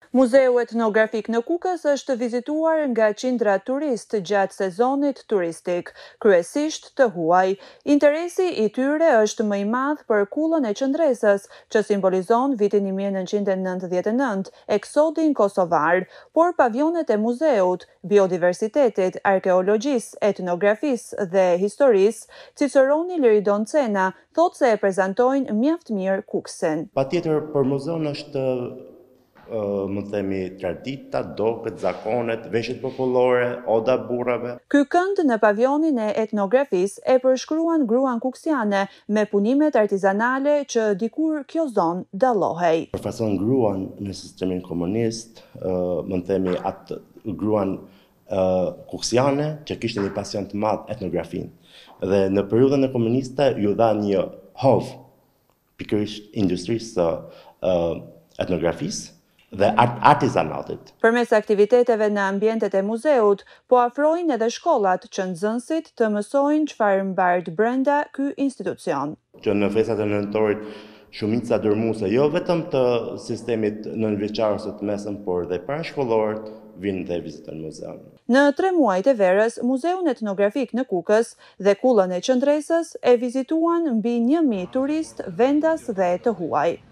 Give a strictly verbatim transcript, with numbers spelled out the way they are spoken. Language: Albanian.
Muzeu etnografik në Kukës është vizituar nga qindra turistë gjatë sezonit turistik, kryesisht të huaj. Interesi i tyre është më i madh për kullën e qëndresës, që simbolizon vitin një mijë e nëntëqind e nëntëdhjetë e nëntë, eksodin kosovar, por pavionet e muzeut, biodiversitetit, arkeologjisë, etnografisë dhe historisë, Ciceroni Liridon Cena thotë se e prezantojnë mjaft mirë Kukësin. Patjetër për muzeun është më themi tradita, dokët, zakonet, veshjet popullore, oda burrave. Ky kënd në pavionin e etnografisë e përshkruan gruan kuksiane me punimet artizanale që dikur kjo zonë dallohej. Përfason gruan në sistemin komunist, më themi atë gruan kuksiane që kishte një pasion të madh etnografin. Dhe në periudhën e komuniste ju dha një hov pikërisht industrisë etnografisë dhe art artizanatit. Përmes aktiviteteve në ambientet e muzeut, po afrojnë edhe shkollat që nxënësit të mësojnë çfarë mbart brenda ky institucion. Që në festat e nëntorit shumica dërmuese jo vetëm të sistemit nënveçar ose të mesëm, por dhe parashkollorët vinë dhe vizitojnë muzeun. Në tre muajt e verës, Muzeun Etnografik në Kukës dhe kullën e qëndresës e vizituan mbi një mijë turist vendas dhe të huaj.